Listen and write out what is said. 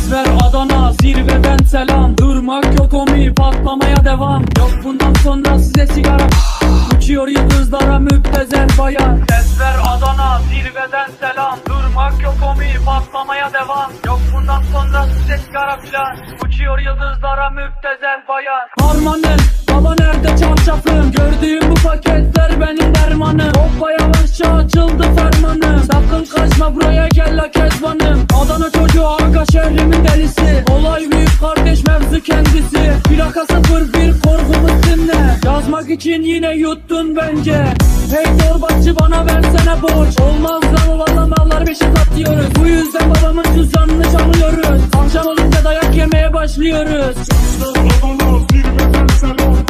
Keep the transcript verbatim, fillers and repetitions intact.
Ses ver Adana, zirveden selam. Durmak yok omi, patlamaya devam. Yok bundan sonra size sigara. Uçuyor yıldızlara müptezel bayan. Ses ver Adana, zirveden selam. Durmak yok omi, patlamaya devam. Yok bundan sonra size sigara filan. Uçuyor yıldızlara müptezel bayan. Harmanım, baba nerede çarşafım? Gördüğüm bu paketler benim dermanım. Hoppa yavaşça açıldı fermanım. Sakın kaçma buraya gel la kezbanım. Adana çocuğu aga şehrimin delisi. Olay büyük kardeş mevzu kendisi. Plaka sıfır bir korkumuz dinle. Yazmak için yine yuttun bence. Hey torbacı bana versene borç. Olmaz lan valla mallar beşe satıyoruz. Bu yüzden babamın cüzdanını çalıyoruz. Akşam olunca dayak yemeye başlıyoruz. Adana zirveden selam.